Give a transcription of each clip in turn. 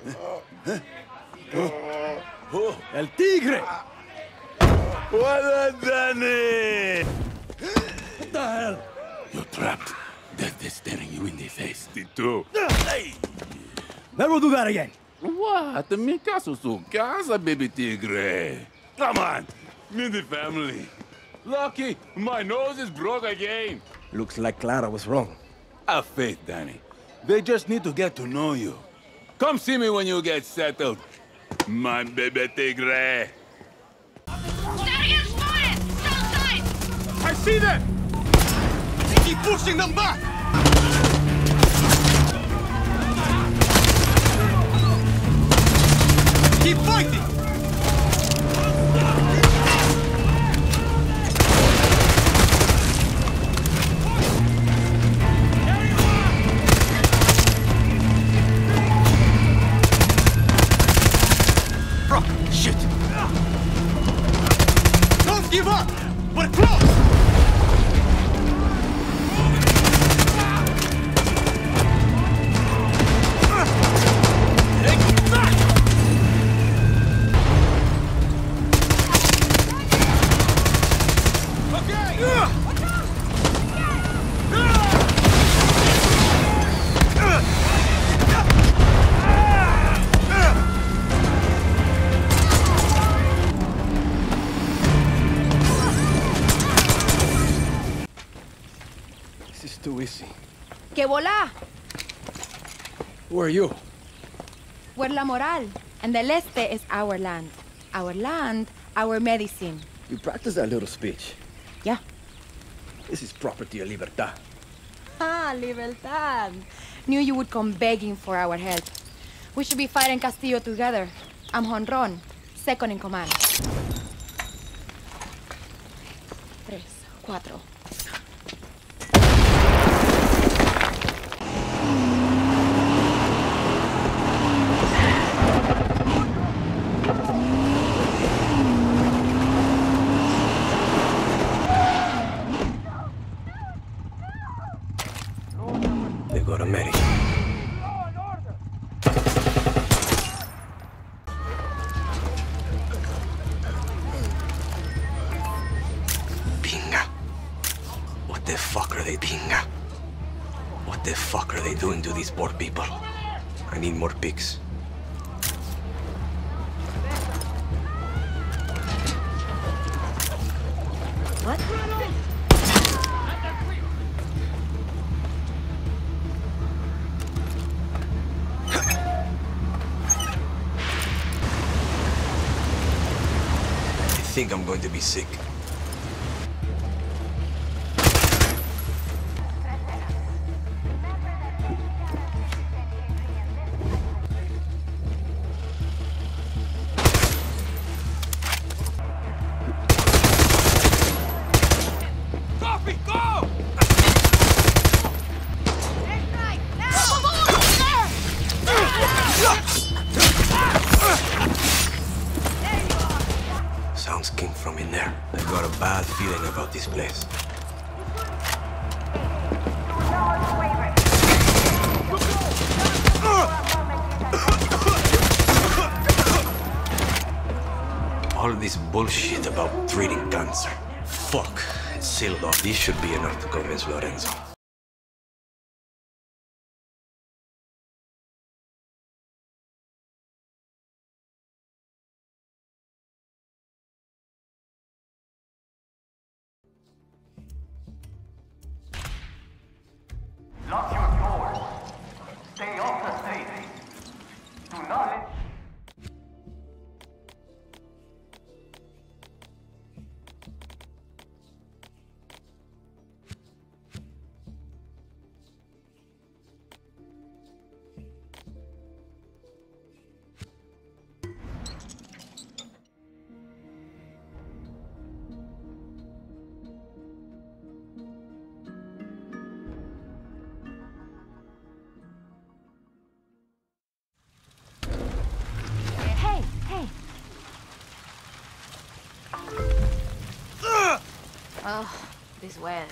El Tigre! What done it? What the hell? You're trapped. Death is staring you in the face. Tito. Hey! Never do that again. What? Mi caso su casa, baby Tigre. Come on. Me and the family. Lucky, my nose is broke again. Looks like Clara was wrong. Have faith, Danny. They just need to get to know you. Come see me when you get settled. My baby Tigre. Target spotted! South side! I see them! They keep pushing them back! Keep fighting! Shit! Don't give up! We're close! Take back! This is too easy. ¡Que volá! Who are you? We're La Moral, and the Este is our land. Our land, our medicine. You practice that little speech. Yeah. This is property of Libertad. Ah, Libertad. Knew you would come begging for our help. We should be fighting Castillo together. I'm Honron, second in command. 3, 4. They got a medic. Pinga. What the fuck are they pinga? What the fuck are they doing to these poor people? I need more pigs. What? I think I'm going to be sick. Copy, go! Sounds came from in there. I got a bad feeling about this place. All this bullshit about treating cancer. Fuck, it's sealed off. This should be enough to convince Lorenzo. Lock your doors. Stay off the stage. Do not let... Oh, this weather.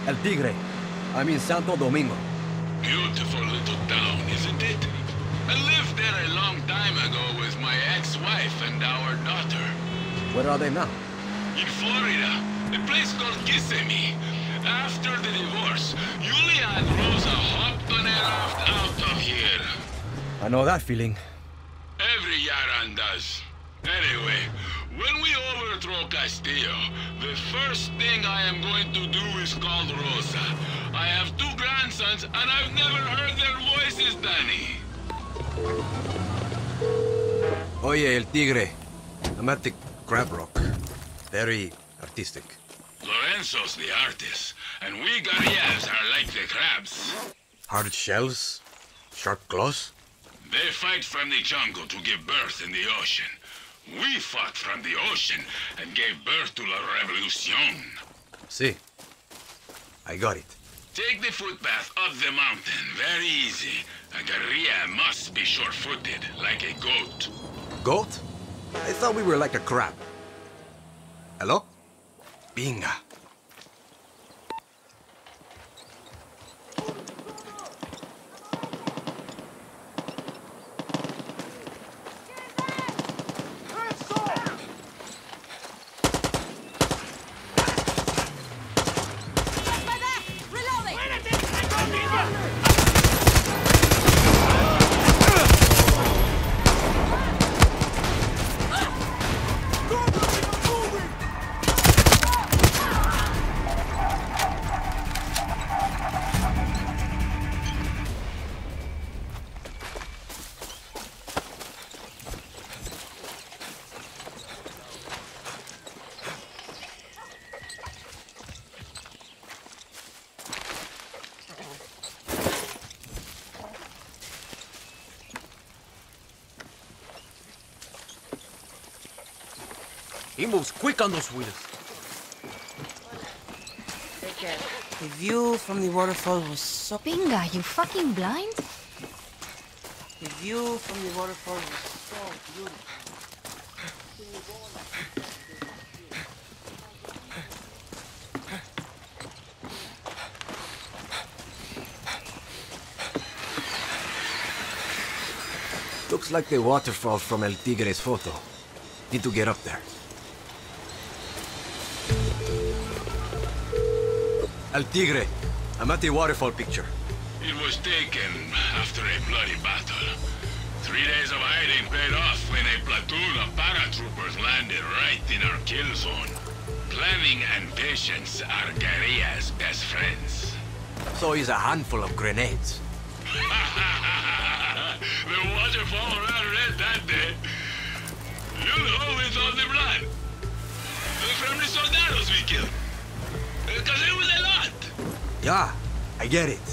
El Tigre. I'm in Santo Domingo. Beautiful little town, isn't it? I lived there a long time ago with my ex-wife and our daughter. Where are they now? In Florida, a place called Kissimmee. After the divorce, Julia and Rosa hopped on a raft out of here. I know that feeling. Every Yaran does. Anyway, when we overthrow Castillo, the first thing I am going to do is call Rosa. I have 2 grandsons, and I've never heard their voices, Danny. Oye, El Tigre. I'm at the Crab Rock. Very artistic. Lorenzo's the artist, and we guerrillas are like the crabs. Hard shells? Sharp claws? They fight from the jungle to give birth in the ocean. We fought from the ocean and gave birth to La Revolucion. See. I got it. Take the footpath up the mountain, very easy. A guerrilla must be short-footed, like a goat. Goat? I thought we were like a crab. Hello? Binga. He moves quick on those wheels. The view from the waterfall was so... Pinga, you fucking blind? The view from the waterfall was so beautiful. Looks like the waterfall from El Tigre's photo. Need to get up there. El Tigre, I'm at the waterfall picture. It was taken after a bloody battle. 3 days of hiding paid off when a platoon of paratroopers landed right in our kill zone. Planning and patience are guerrillas' best friends. So he's a handful of grenades. The waterfall ran red that day. You know with all the blood. From the soldados we killed. Because it was a lot. Yeah, I get it.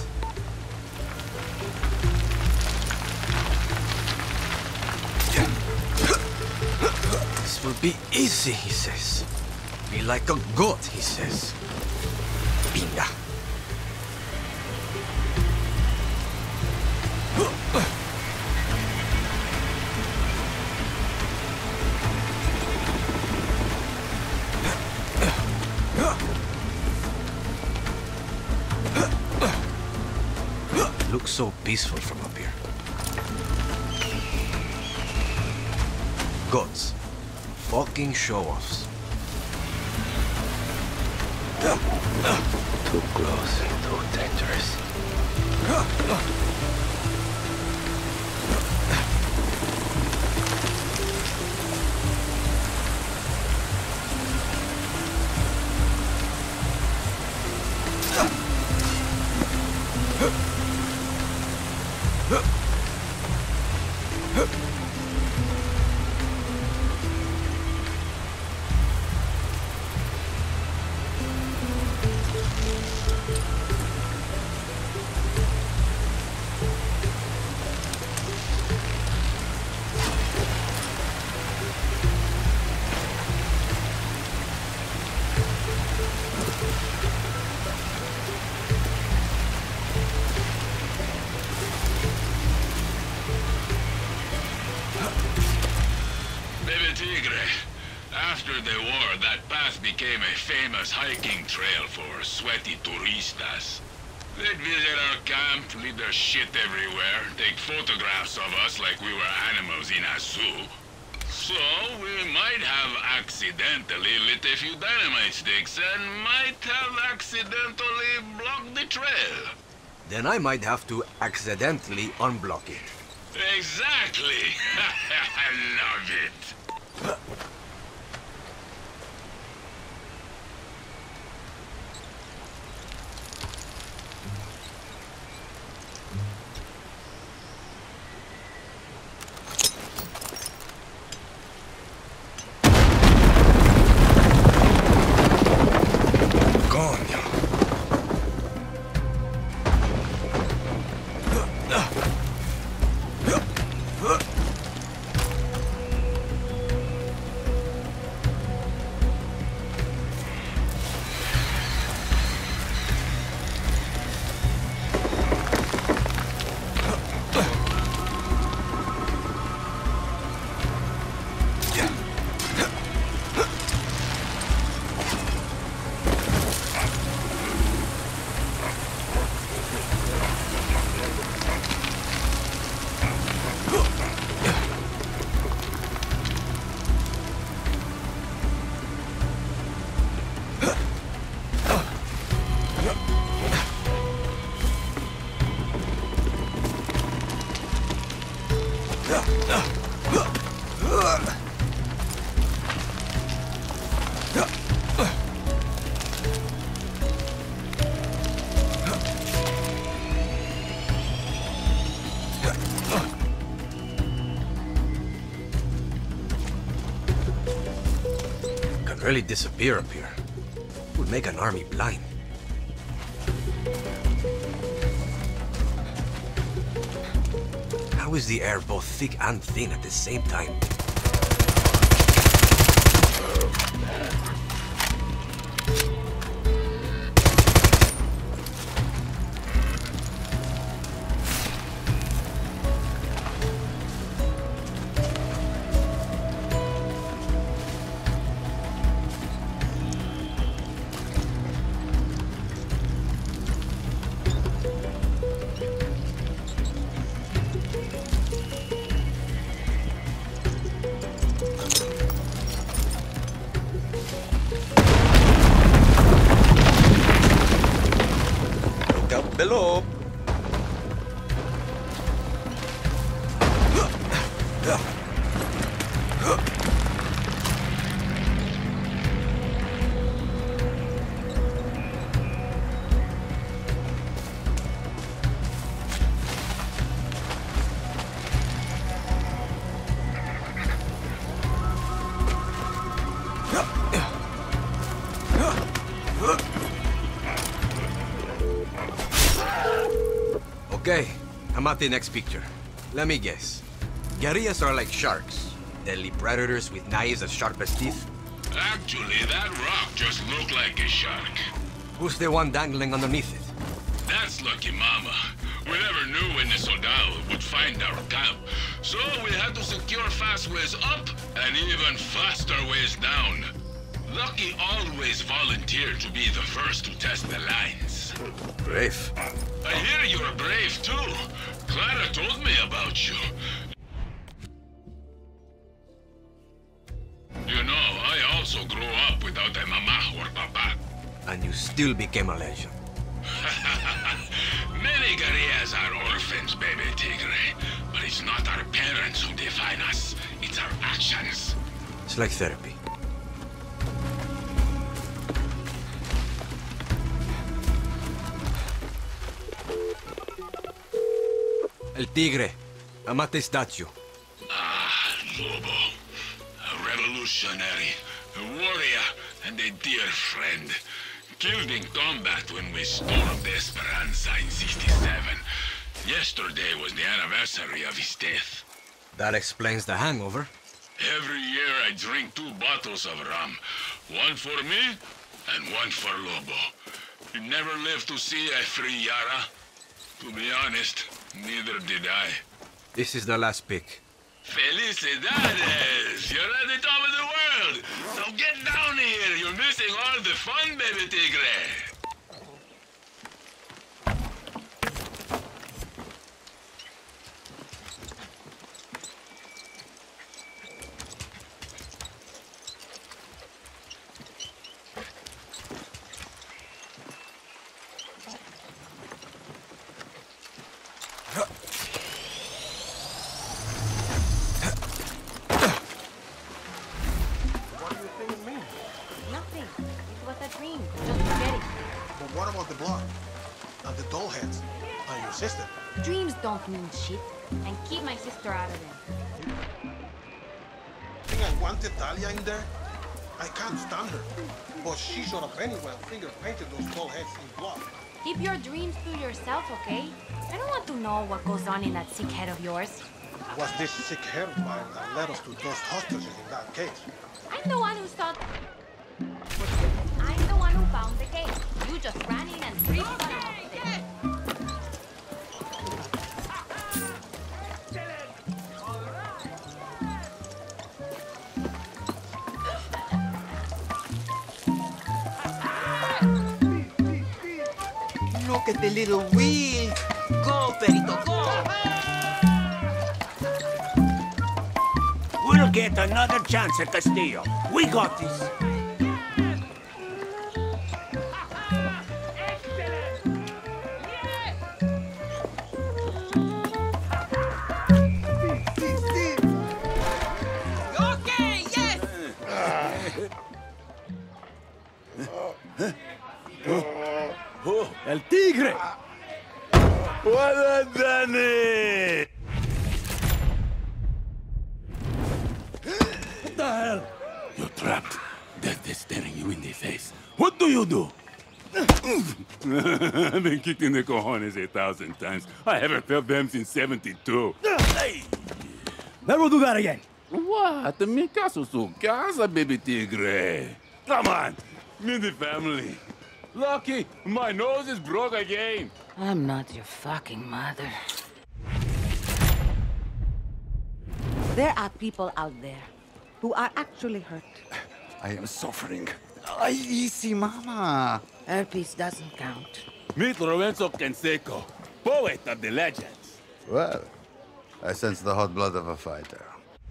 This will be easy, he says. Be like a goat, he says. Pinga. Looks so peaceful from up here. Goats. Fucking show-offs. Too close, too dangerous. Tigre. After the war, that path became a famous hiking trail for sweaty turistas. They'd visit our camp, leave their shit everywhere, take photographs of us like we were animals in a zoo. So, we might have accidentally lit a few dynamite sticks and might have accidentally blocked the trail. Then I might have to accidentally unblock it. Exactly! I love it! Really disappear up here. Would make an army blind. How is the air both thick and thin at the same time? Below. Okay, I'm at the next picture. Let me guess. Guerrillas are like sharks. Deadly predators with knives as sharp as teeth. Actually, that rock just looked like a shark. Who's the one dangling underneath it? That's Lucky Mama. We never knew when the Soldado would find our camp. So we had to secure fast ways up and even faster ways down. Lucky always volunteered to be the first to test the lines. Brave. I hear you're brave too. Clara told me about you. You know, I also grew up without a mama or papa. And you still became a legend. Many guerrillas are orphans, baby Tigre. But it's not our parents who define us. It's our actions. It's like therapy. El Tigre. I'm at the statue. Ah, Lobo. A revolutionary, a warrior, and a dear friend. Killed in combat when we stormed Esperanza in '67. Yesterday was the anniversary of his death. That explains the hangover. Every year I drink 2 bottles of rum. One for me, and one for Lobo. He never lived to see a free Yara. To be honest, neither did I. This is the last pick. Felicidades! You're at the top of the world! Now get down here! You're missing all the fun, baby Tigre! Nothing. It was a dream. Just forget it. But what about the blood? And the doll heads? And your sister? Dreams don't mean shit. And keep my sister out of them. Think I wanted Talia in there? I can't stand her. But she showed up anyway and finger painted those doll heads in blood. Keep your dreams to yourself, okay? I don't want to know what goes on in that sick head of yours. It was this sick hair of mine that led us to those hostages in that cage. I'm the one who saw... I'm the one who found the cage. You just ran in and freaked one of them. Look at the little wheel. Go, Perito, go. We'll get another chance at Castillo. We got this. Okay, yes. El Tigre! What a done it! What the hell? You're trapped. Death is staring you in the face. What do you do? I've been kicked in the cojones 1,000 times. I haven't felt them since 72. Hey! Never do that again. What? Mi caso su casa, baby Tigre. Come on, meet the family. Lucky, my nose is broke again. I'm not your fucking mother. There are people out there who are actually hurt. I am suffering. Easy, mama. Herpes doesn't count. Meet Lorenzo Canseco, poet of the legends. Well, I sense the hot blood of a fighter.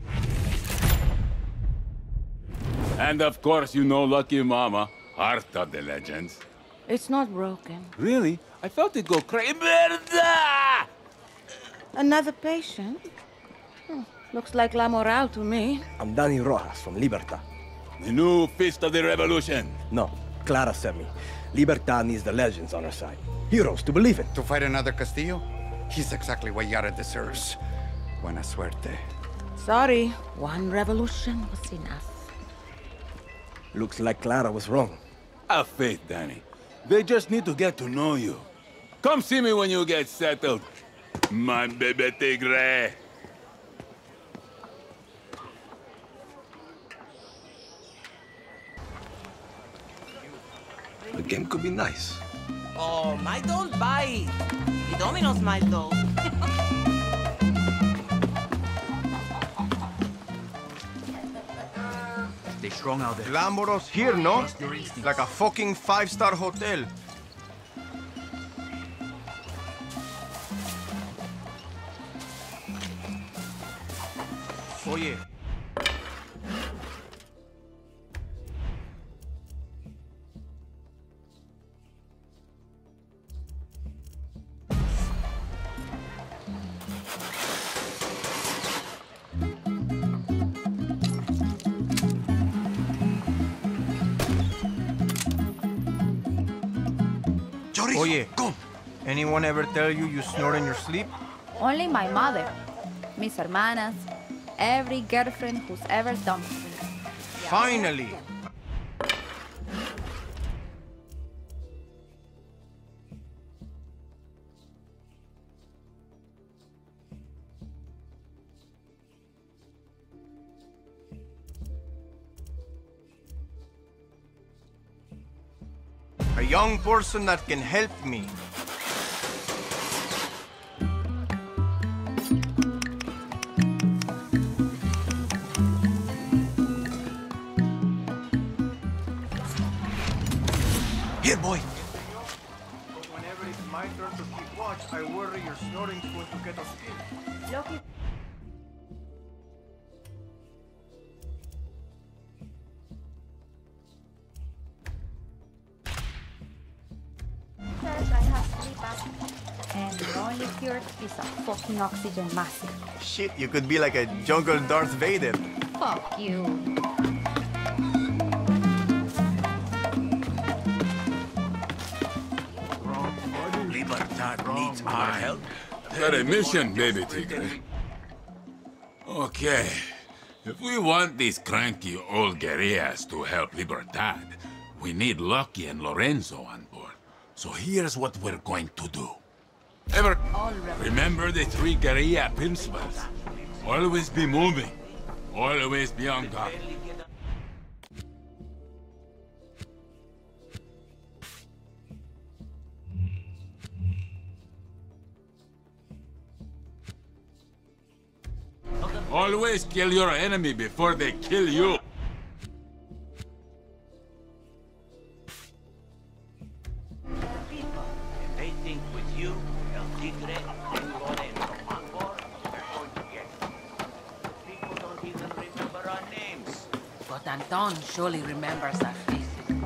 And of course, you know Lucky Mama, heart of the legends. It's not broken. Really? I felt it go crazy. Merda! Another patient? Looks like La Moral to me. I'm Danny Rojas from Libertad. The new fist of the revolution. No, Clara sent me. Libertad needs the legends on her side. Heroes to believe in. To fight another Castillo? He's exactly what Yara deserves. Buena suerte. Sorry, one revolution was enough. Looks like Clara was wrong. Have faith, Danny. They just need to get to know you. Come see me when you get settled, my baby Tigre. The game could be nice. Oh, my don't bite. The dominoes might though. They strong out there. Glamorous here, no? Like a fucking 5-star hotel. Oye. Oye, anyone ever tell you snore in your sleep? Only my mother, mis hermanas, every girlfriend who's ever dumped me. Finally! A young person that can help me. my turn to keep watch, I worry your snoring's going to get us killed. Loki. Says I have sleep apnea. And the only cure is a fucking oxygen mask. Shit, you could be like a jungle Darth Vader. Fuck you. Libertad needs our help. Got a mission, baby Tigre. Okay. If we want these cranky old guerrillas to help Libertad, we need Lucky and Lorenzo on board. So here's what we're going to do. Remember the 3 guerrilla principles. Always be moving. Always be on guard. Always kill your enemy before they kill you. People, if they think with you, El Tigre and Lorenzo on board, they're going to get it. People don't even remember our names. But Anton surely remembers our faces.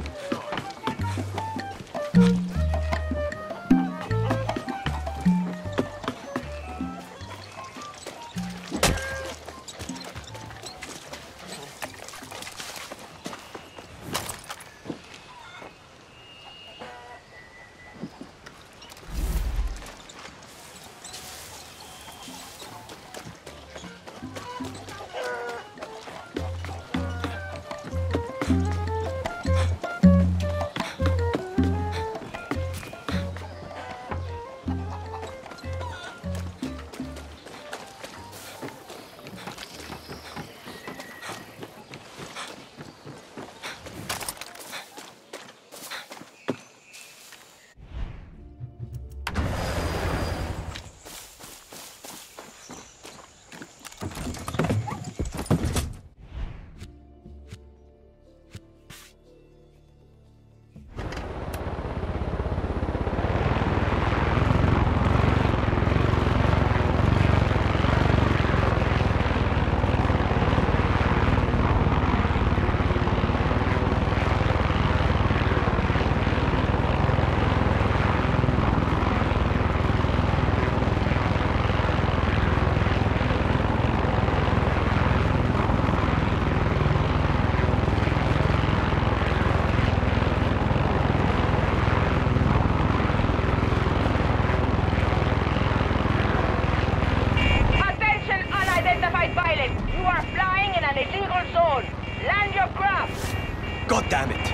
God damn it!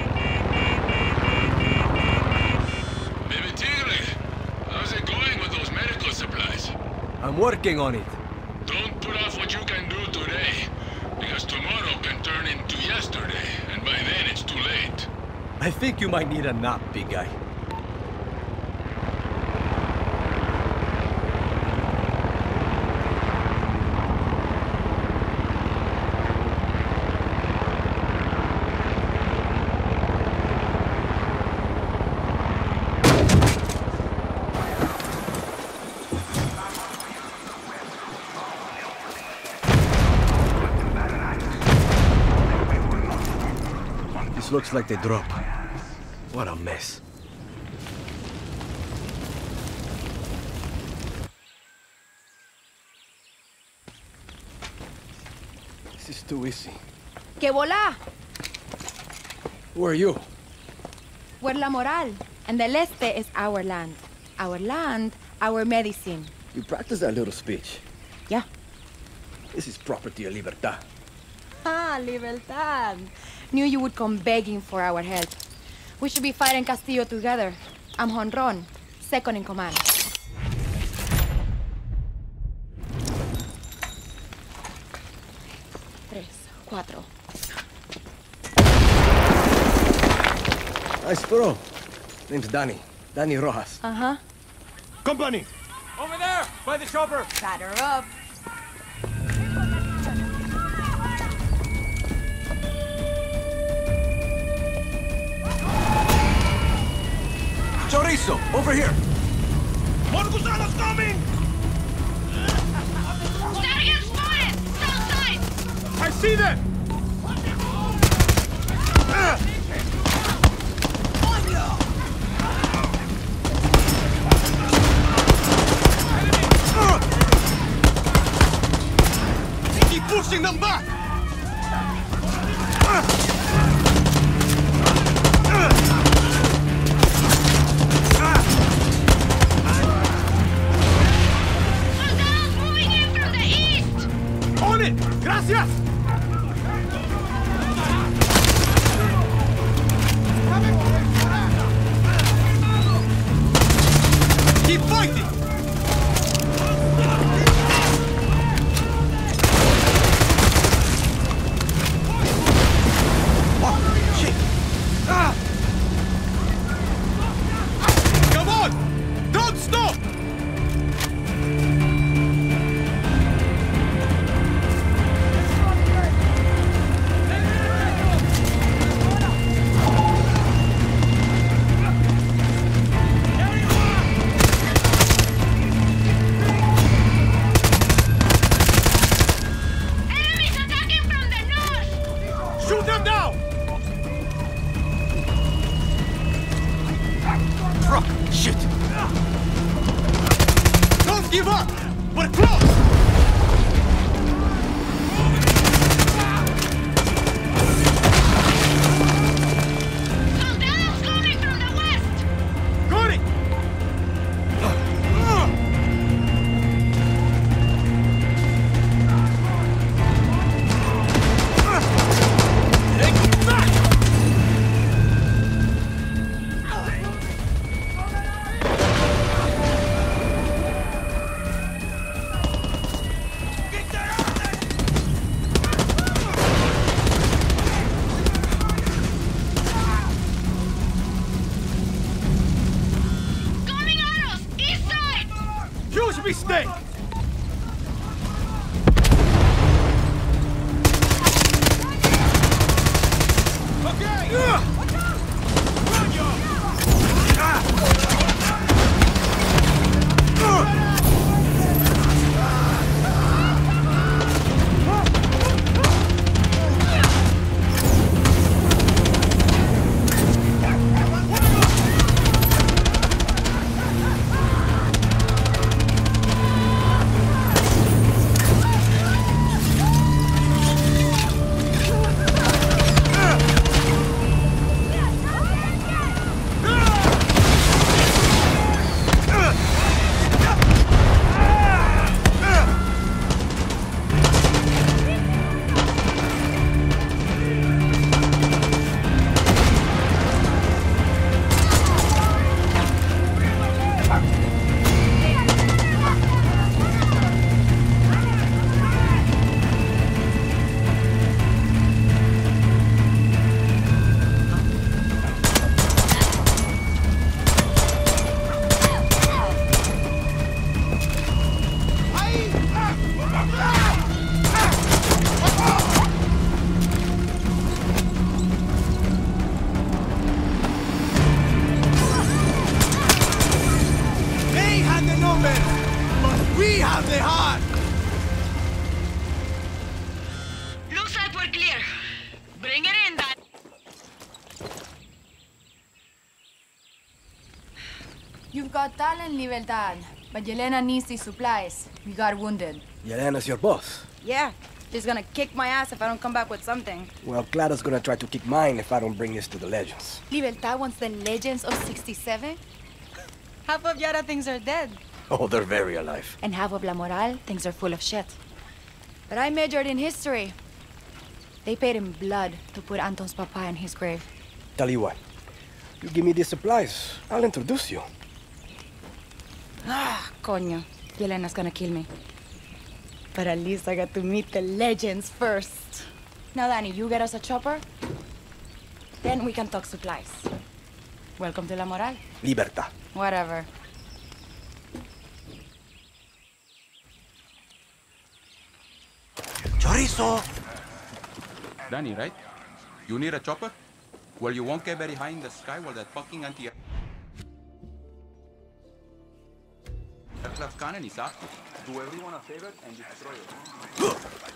Baby Tigre, how's it going with those medical supplies? I'm working on it. Don't put off what you can do today, because tomorrow can turn into yesterday, and by then it's too late. I think you might need a nap, big guy. Looks like they drop. What a mess. This is too easy. ¡Que volá! Who are you? We're La Moral, and the Leste is our land. Our land, our medicine. You practice that little speech. Yeah. This is property of Libertad. Ah, Libertad. Knew you would come begging for our help. We should be fighting Castillo together. I'm Honron, second in command. Tres, cuatro. Nice throw. Name's Danny. Danny Rojas. Uh-huh. Company! Over there, by the chopper. Batter up. Chorizo, over here. More gusanos coming! Target spotted! South side! I see them! Keep pushing them back! Soldados moving in from the east! On it! Gracias! Keep fighting! Oh, shit! Ah! Come on! Don't stop! Enemies attacking from the north! Shoot them down! Fuck! Shit! Don't give up! We're close! Soldados coming from the west! Got it! Coming at us! East side! Huge mistake! They had the numbers, but we have the heart! Looks like we're clear. Bring it in, that. You've got talent, Libertad, but Yelena needs these supplies. We got wounded. Yelena's your boss. Yeah, she's gonna kick my ass if I don't come back with something. Well, Clara's gonna try to kick mine if I don't bring this to the legends. Libertad wants the legends of 67? Half of Yara thinks are dead. Oh, they're very alive. And half of La Moral thinks they're full of shit. But I majored in history. They paid in blood to put Anton's papa in his grave. Tell you what, you give me these supplies, I'll introduce you. Ah, coño. Yelena's gonna kill me. But at least I got to meet the legends first. Now, Danny, you get us a chopper? Then we can talk supplies. Welcome to La Moral. Libertad. Whatever. Chorizo! Danny, right? You need a chopper? Well, you won't get very high in the sky while that fucking Aircraft cannon is active. Do everyone a favor and destroy it.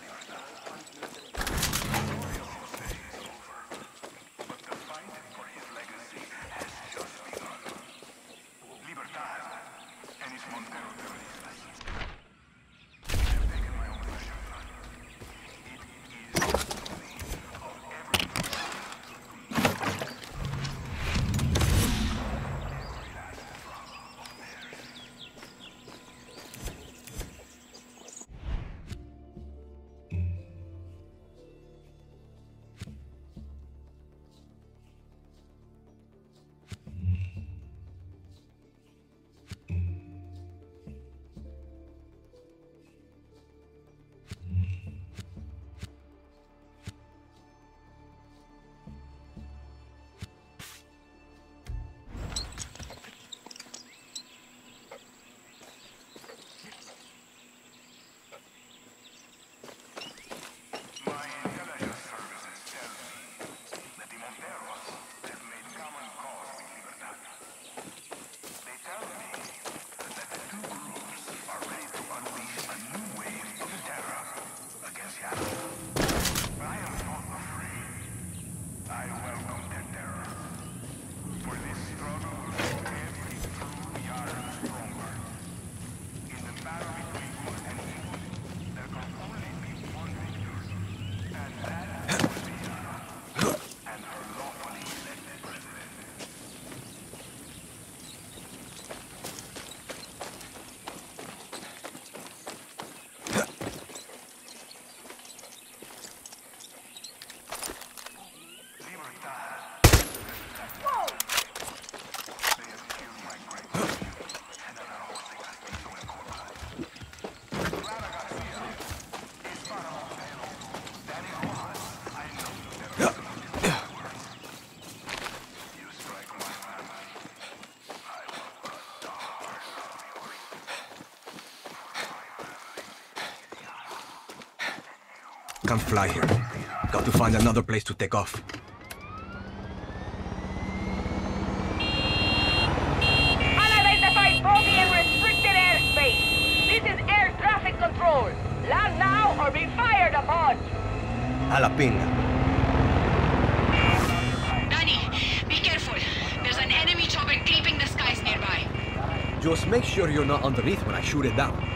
Can't fly here. Got to find another place to take off. Unidentified bogey and restricted airspace. This is air traffic control. Land now or be fired upon. A la pinga. Danny, be careful. There's an enemy chopper creeping the skies nearby. Just make sure you're not underneath when I shoot it down.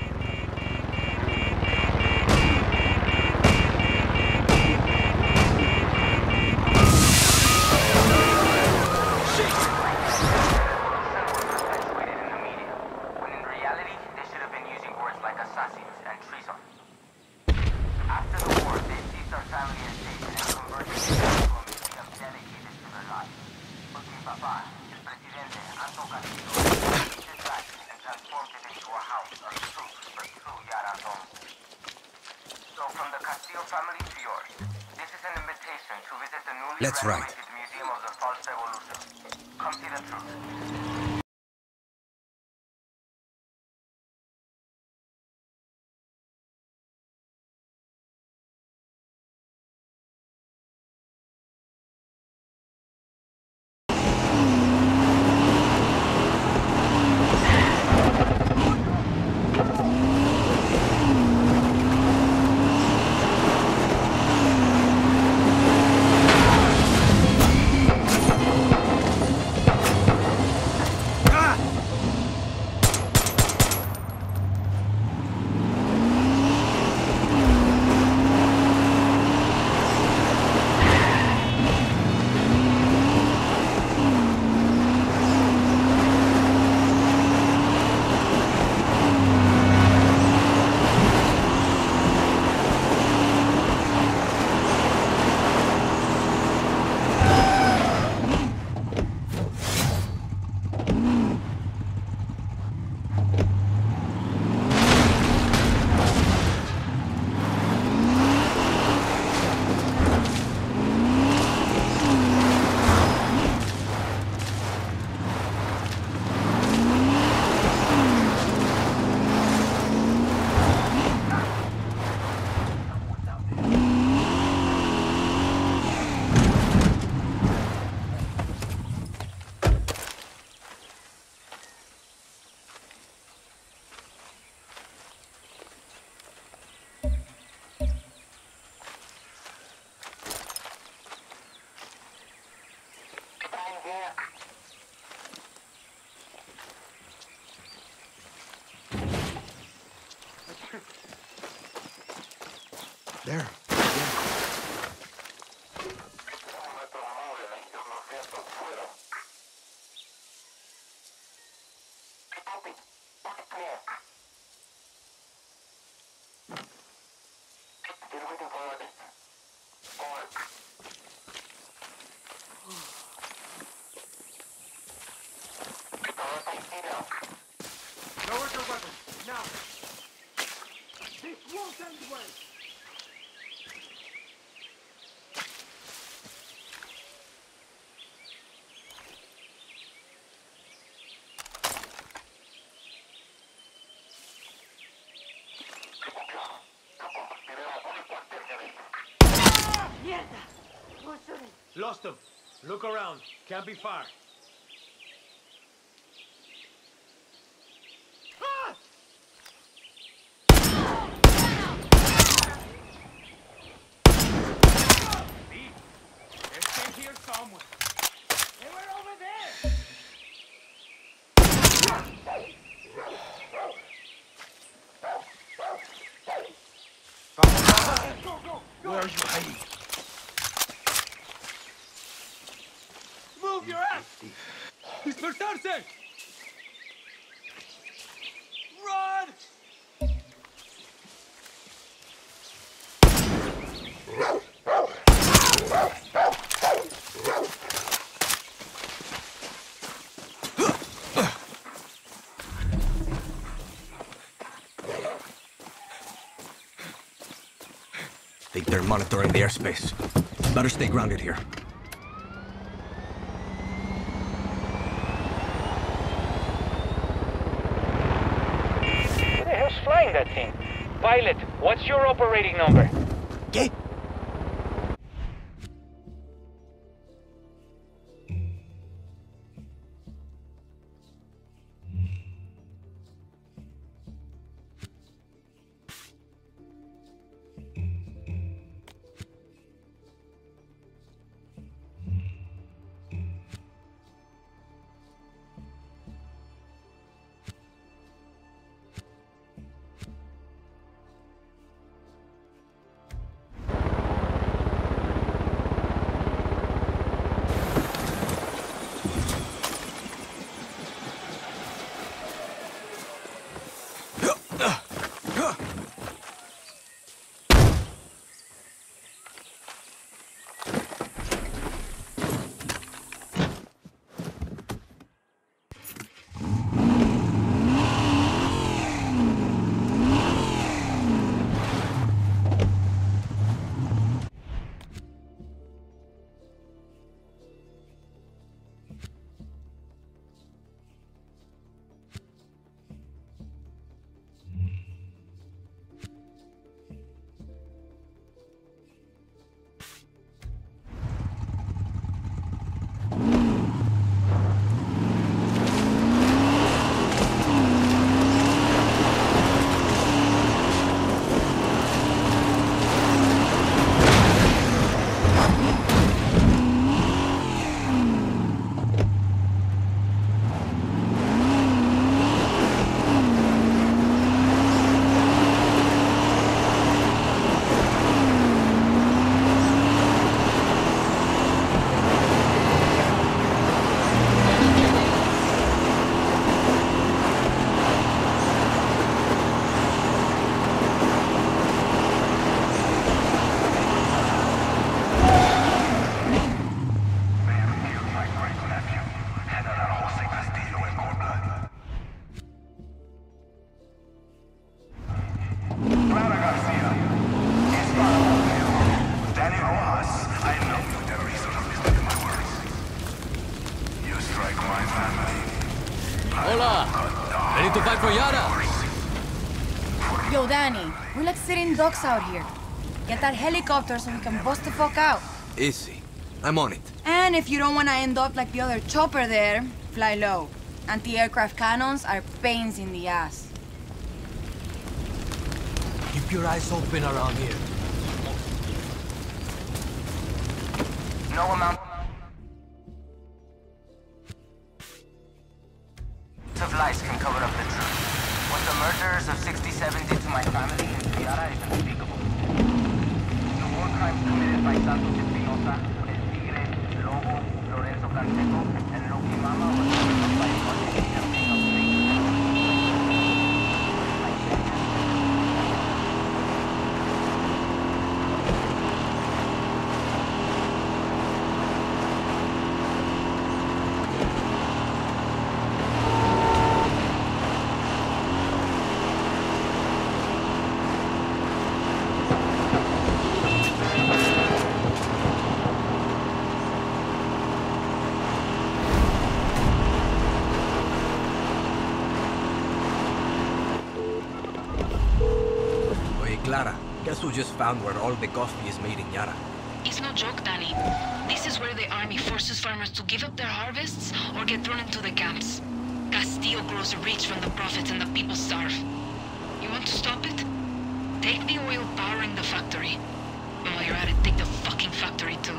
Let's ride. Museum of the False Revolution. Come see the truth. There. Lower your weapons, now! This won't end well! Lost him. Look around. Can't be far. Here somewhere. They were over there. Go. Where are you hiding? Move your ass! Dispersarse! Run! Think they're monitoring the airspace. Better stay grounded here. Who the hell's flying that thing? Pilot, what's your operating number? ¿Qué? Ready to fight for Yara? Yo, Danny, we're like sitting ducks out here. Get that helicopter so we can bust the fuck out. Easy. I'm on it. And if you don't want to end up like the other chopper there, fly low. Anti-aircraft cannons are pains in the ass. Keep your eyes open around here. No amount of lies can cover up the truth. What the murderers of 60-70 did to my family in Paria is unspeakable. crimes committed by Santos Espinosa, El Tigre, Lobo, Lorenzo and Loki Mama was committed by Monday campaign of Clara, guess who just found where all the coffee is made in Yara? It's no joke, Danny. This is where the army forces farmers to give up their harvests or get thrown into the camps. Castillo grows rich from the profits and the people starve. You want to stop it? Take the oil powering the factory. And while you're at it, take the fucking factory too.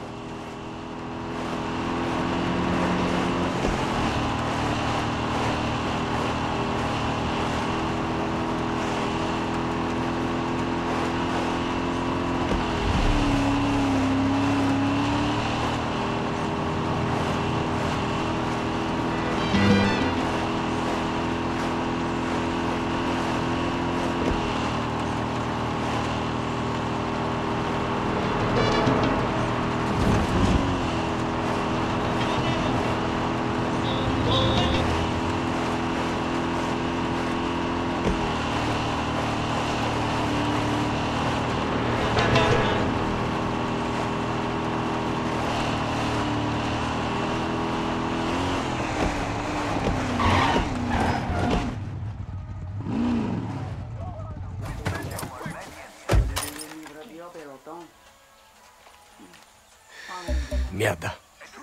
Mierda.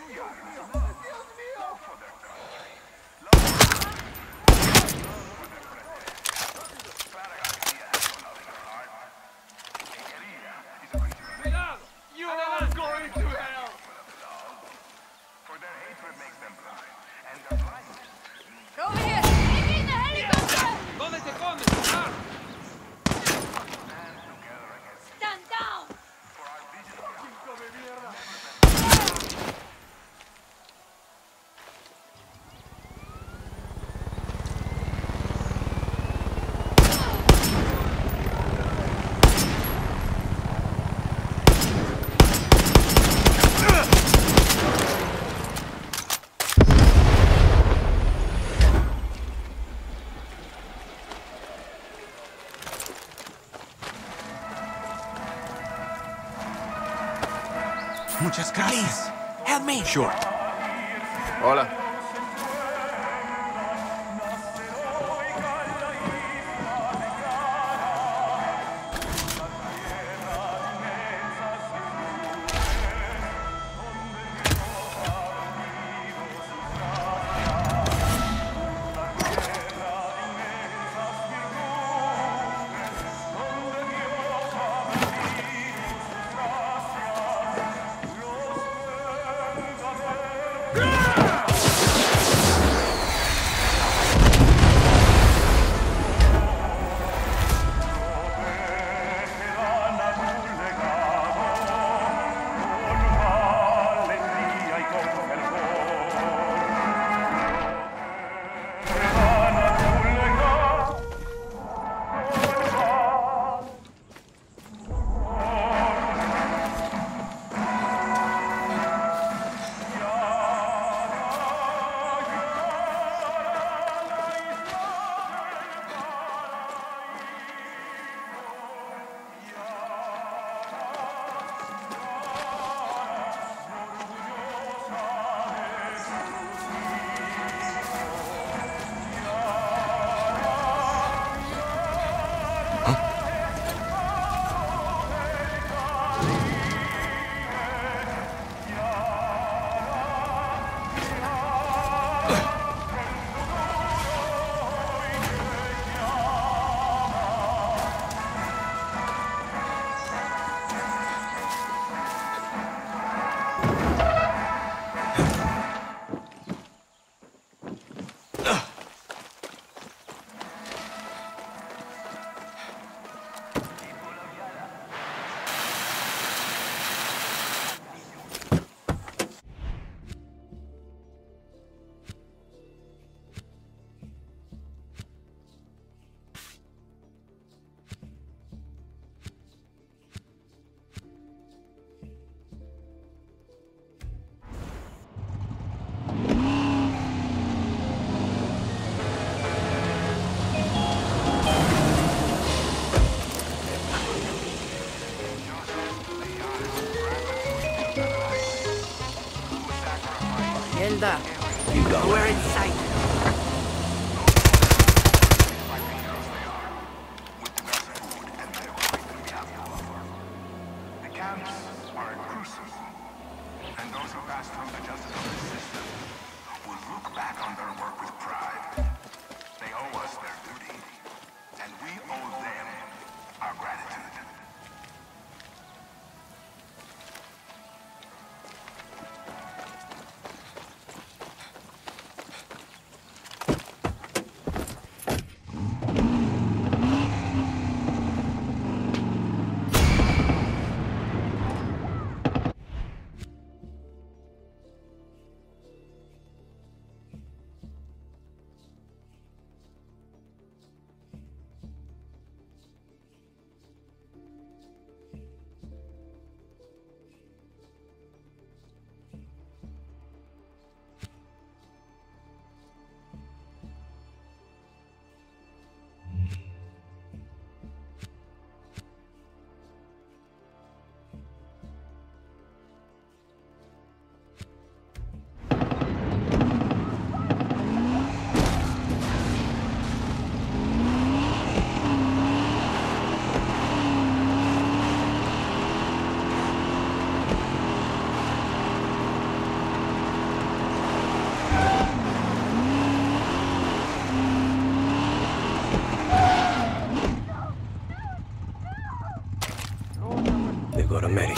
Muchas gracias. Please, help me. Sure. Hola. Anda. You got We're in sight. The camps are inclusive, and those who pass through the justice of the system will look back on their work with pride. They owe us their duty, and we owe them our gratitude. Go to Mary.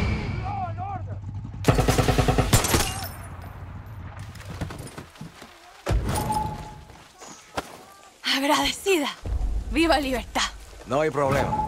Agradecida. ¡Viva libertad! No hay problema.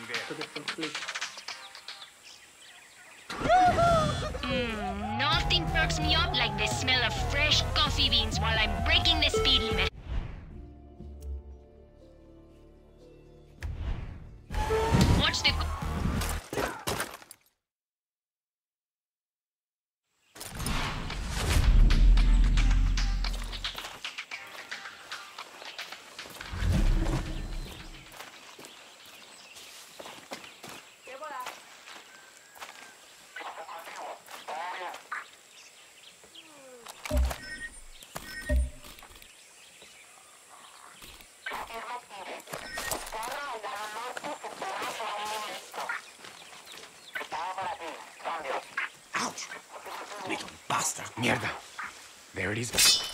Nothing perks me up like the smell of fresh coffee beans while I'm breaking the speed limit. Watch the... Ouch! Little bastard. Mierda. There it is.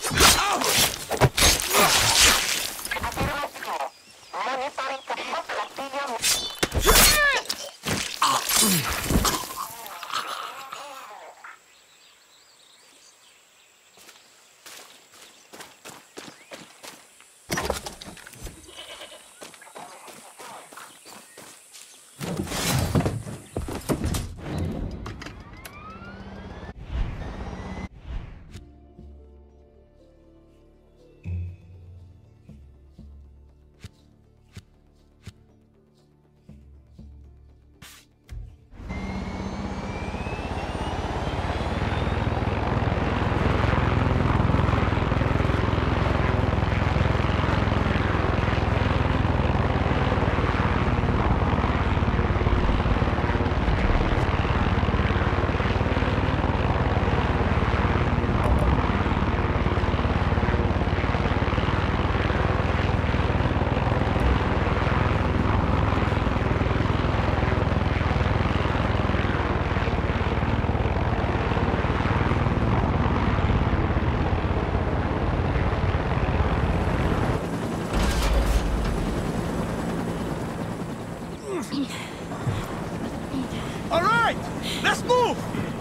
All right, let's move!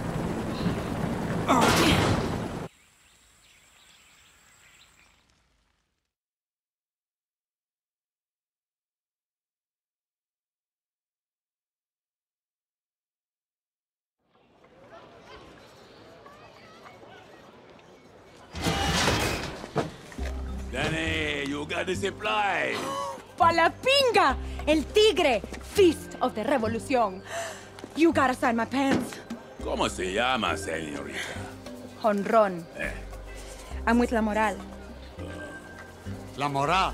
Danny, you got the supplies. ¡Pa la pinga! El Tigre! Feast of the Revolución. You gotta sign my pants. ¿Cómo se llama, señorita? Honrón. I'm with La Moral. La Moral.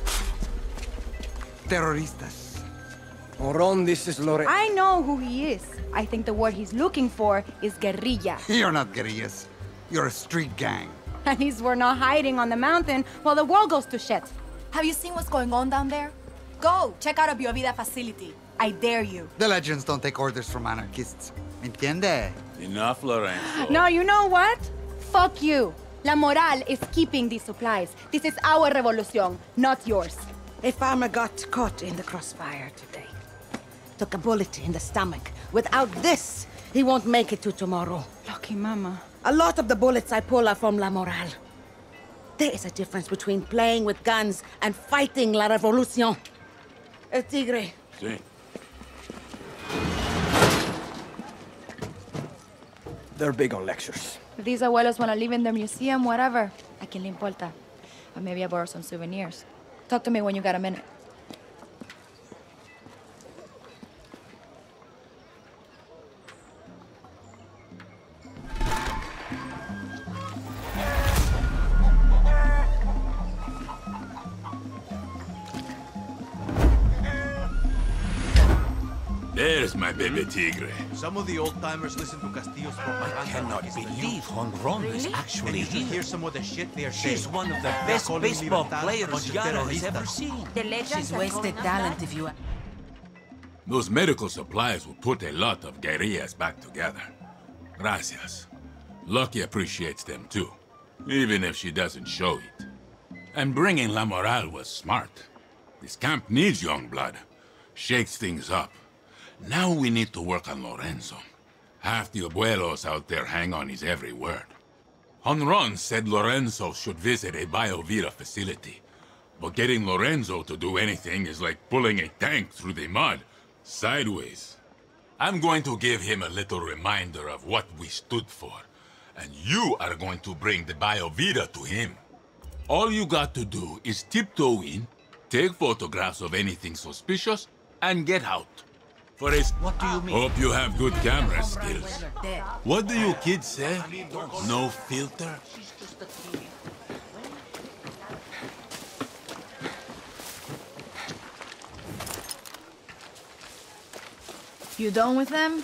Terroristas. Moron, this is Lorenzo. I know who he is. I think the word he's looking for is guerrilla. You're not guerrillas. You're a street gang. At least we're not hiding on the mountain while the world goes to shit. Have you seen what's going on down there? Go, check out a Biovida Facility. I dare you. The legends don't take orders from anarchists. Entiende? Enough, Lorenzo. No, you know what? Fuck you. La Moral is keeping these supplies. This is our revolution, not yours. A farmer got caught in the crossfire today. Took a bullet in the stomach. Without this, he won't make it to tomorrow. Lucky mama. A lot of the bullets I pull are from La Moral. There is a difference between playing with guns and fighting la revolución. El Tigre. Sí. They're big on lectures. If these abuelos want to live in their museum, whatever. ¿A quién le importa? Or maybe I borrow some souvenirs. Talk to me when you got a minute. There's my baby Tigre. Some of the old-timers listen to Castillo's propaganda. I cannot believe Honron is actually and you should here. hear some of the shit they are saying. She's one of the best baseball players Yara has ever seen. She's wasted talent if you... Those medical supplies will put a lot of guerrillas back together. Gracias. Lucky appreciates them too, even if she doesn't show it. And bringing La Moral was smart. This camp needs young blood. Shakes things up. Now we need to work on Lorenzo. Half the abuelos out there hang on his every word. Honron said Lorenzo should visit a Biovida facility. But getting Lorenzo to do anything is like pulling a tank through the mud. Sideways. I'm going to give him a little reminder of what we stood for. And you are going to bring the Biovida to him. All you got to do is tiptoe in, take photographs of anything suspicious, and get out. For a... What do you mean? Hope you have good camera skills. What do you kids say? No filter? You done with them?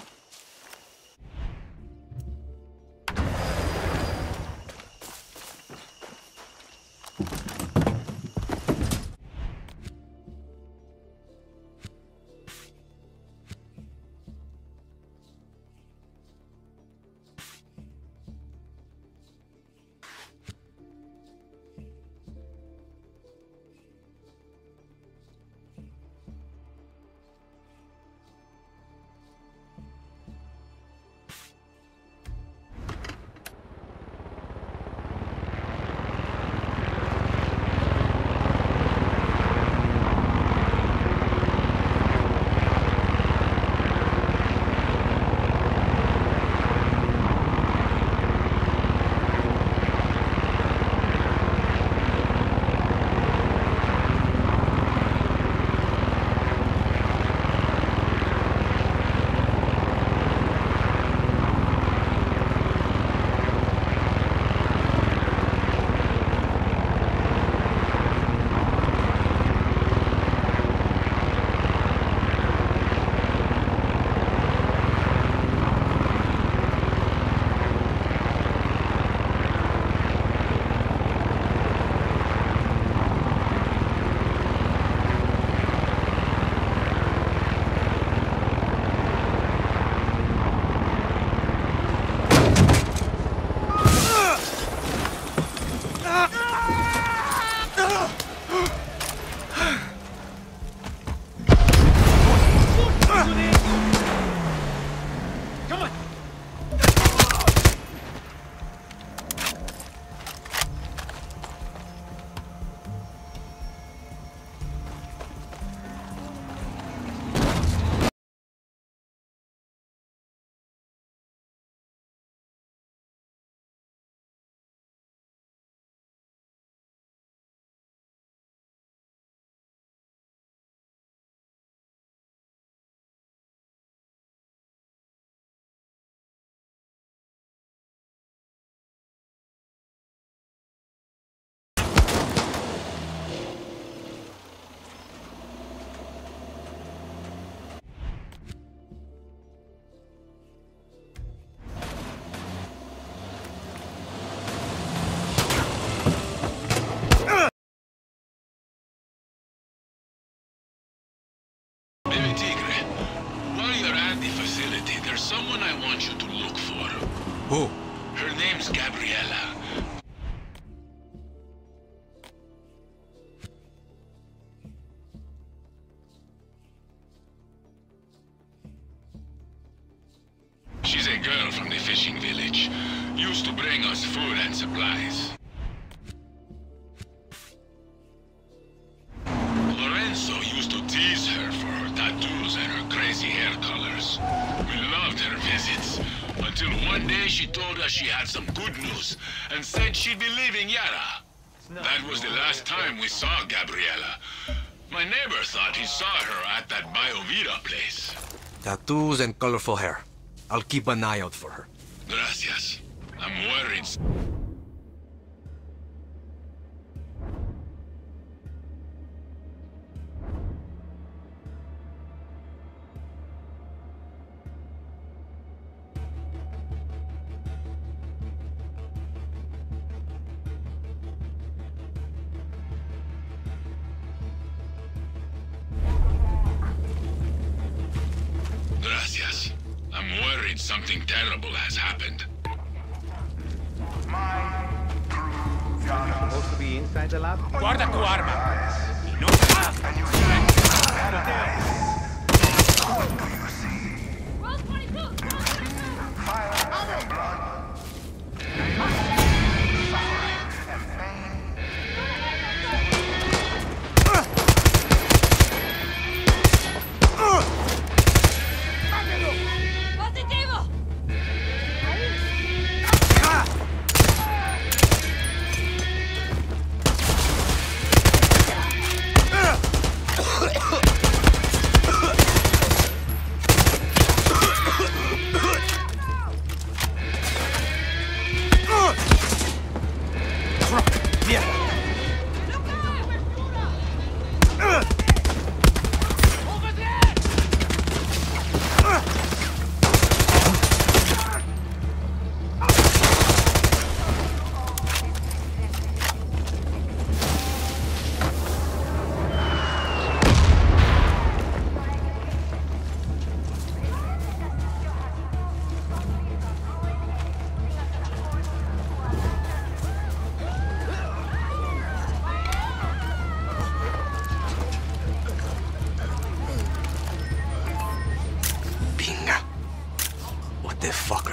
Tigre, while you're at the facility, there's someone I want you to look for. Who? Her name's Gabriela. She's a girl from the fishing village. Used to bring us food and supplies. Lorenzo used to tease her for her tattoos and her crazy hair colors. We loved her visits, until one day she told us she had some good news and said she'd be leaving Yara. That was the last time we saw Gabriela. My neighbor thought he saw her at that Biovida place. Tattoos and colorful hair. I'll keep an eye out for her. Gracias. I'm worried. Gracias. I'm worried something terrible has happened. Supposed to be inside the lab? Guarda tu arma! Y no...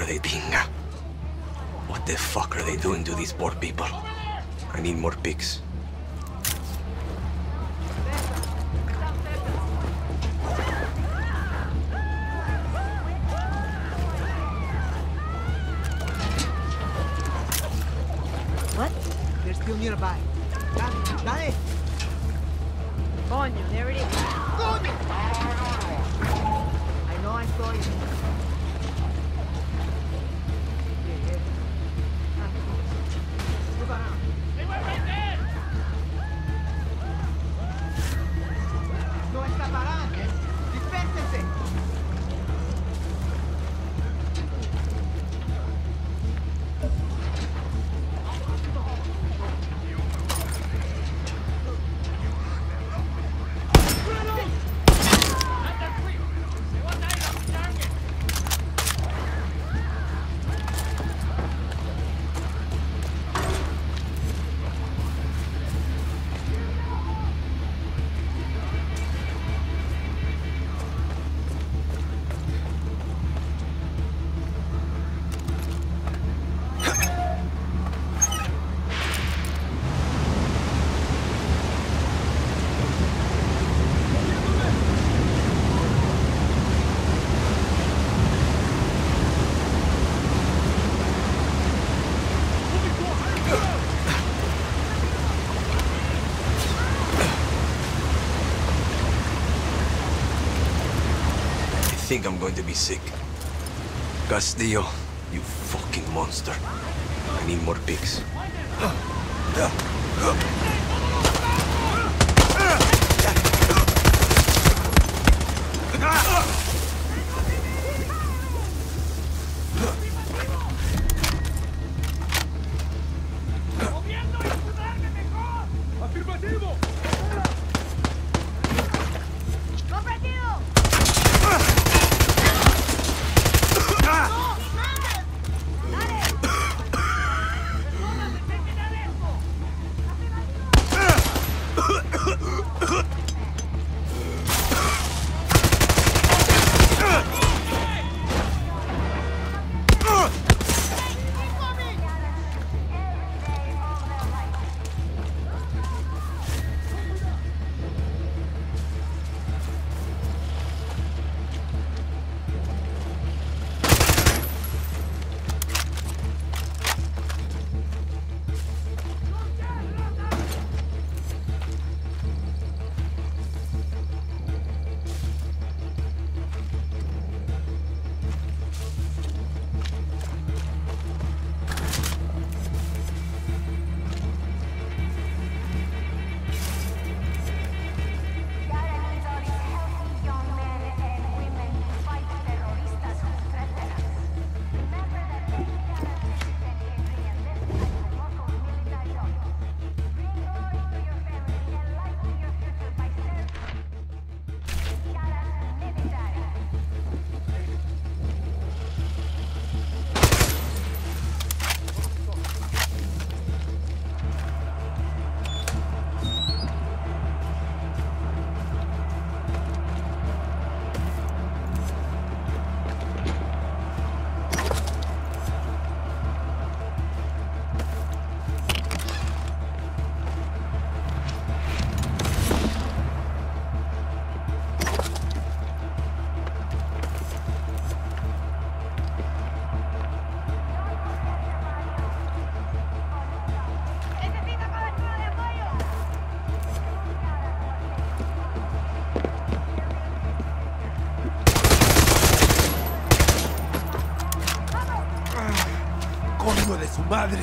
they, pinga? What the fuck are they doing to these poor people? I need more pigs. What? They're still nearby. Dale! Coño, there it is. Coño! I know I saw you. They were right there! No escaparán. Dispérsense. I think I'm going to be sick. Castillo, you fucking monster. I need more pigs. ¡Coño de su madre!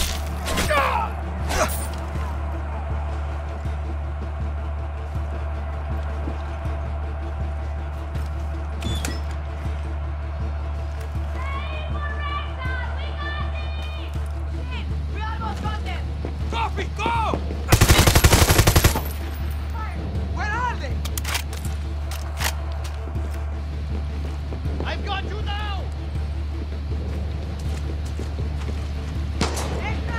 Copy, go! Where are they? I've got you now! Extra!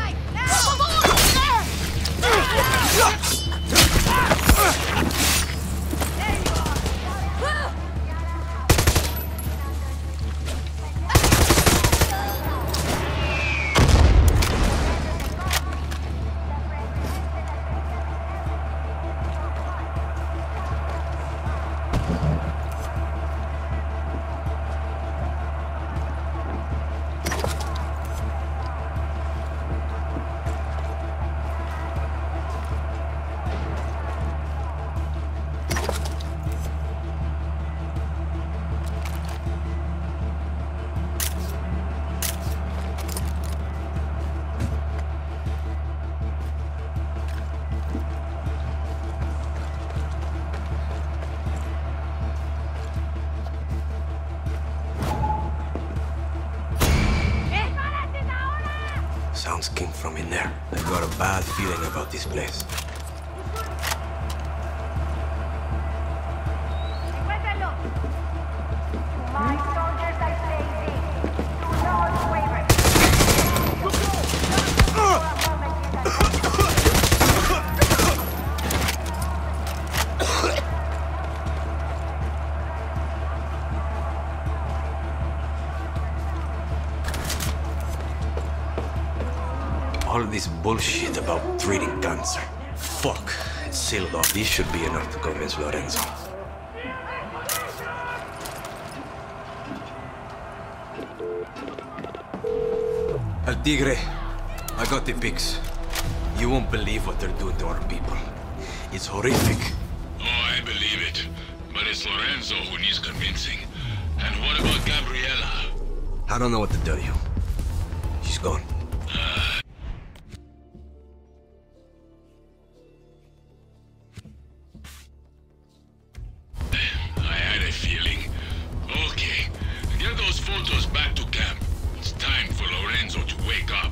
sounds came from in there. I got a bad feeling about this place. My soldiers are saving. Do not waver. All this bullshit about treating cancer. Fuck. It's sealed off. This should be enough to convince Lorenzo. El Tigre, I got the pics. You won't believe what they're doing to our people. It's horrific. Oh, I believe it. But it's Lorenzo who needs convincing. And what about Gabriella? I don't know what to tell you. She's gone. I had a feeling. Okay, get those photos back to camp. It's time for Lorenzo to wake up.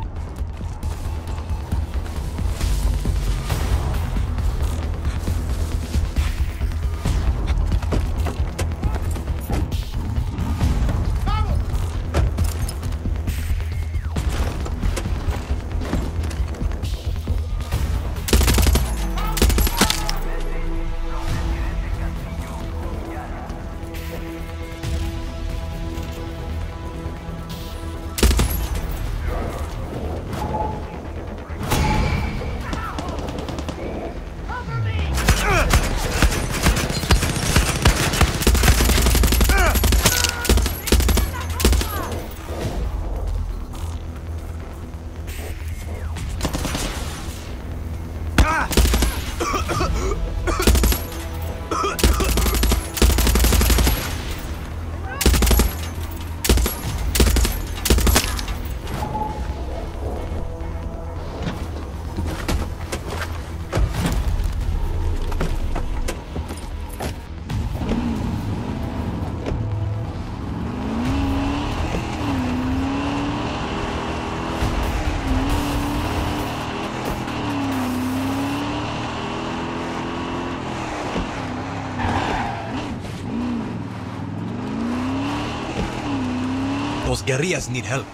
Those guerrillas need help.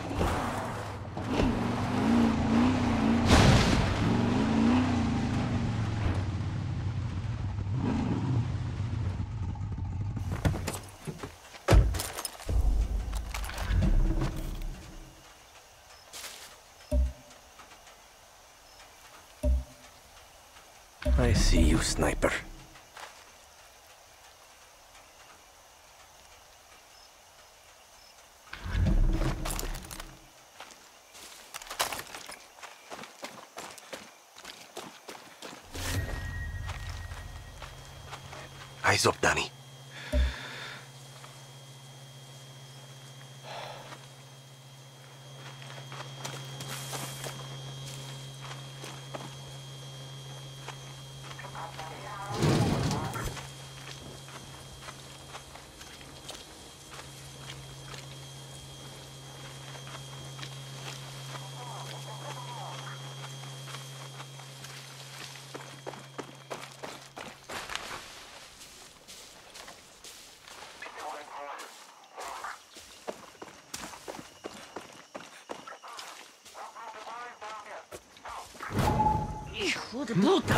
I see you, sniper. Eyes up, Danny. Hijo de puta!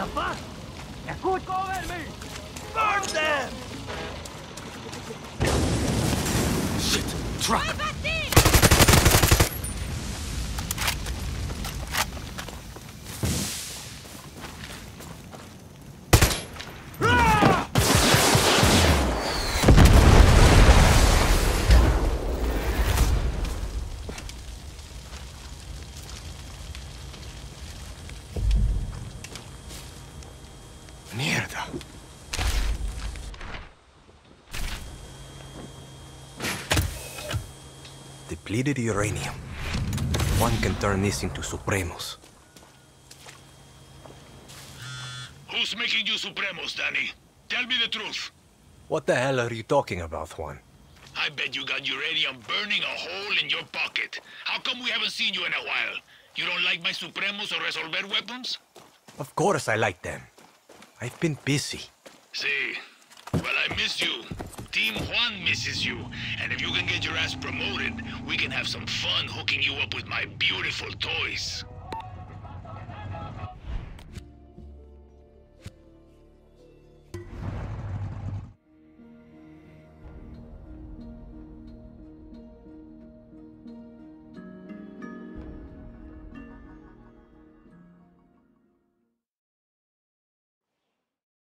fuck? Escucha, cover me! Burn them! Shit! Truck! Mierda. Depleted uranium. One can turn this into Supremos. Who's making you Supremos, Danny? Tell me the truth. What the hell are you talking about, Juan? I bet you got uranium burning a hole in your pocket. How come we haven't seen you in a while? You don't like my Supremos or Resolver weapons? Of course I like them. I've been busy. See, well, I miss you. Team Juan misses you. And if you can get your ass promoted, we can have some fun hooking you up with my beautiful toys.